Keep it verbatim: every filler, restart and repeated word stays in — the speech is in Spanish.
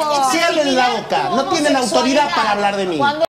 Cierren la boca. No tienen autoridad para hablar de mí.